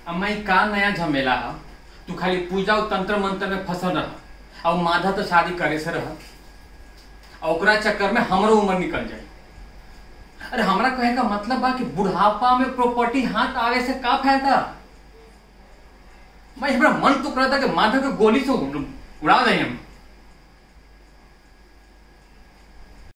अम्मा ई का नया झमेला है। तू खाली पूजा और तंत्र मंत्र में फंसल रहा और माधा तो शादी करे से रहा और ओकरा चक्कर में हमरो उम्र निकल जाए। अरे हमरा कहे का मतलब बा कि बुढ़ापा में प्रॉपर्टी हाथ आवे से का फायदा। मैं हमरा मन तो करता कि माधा के गोली से उड़ा दें हम।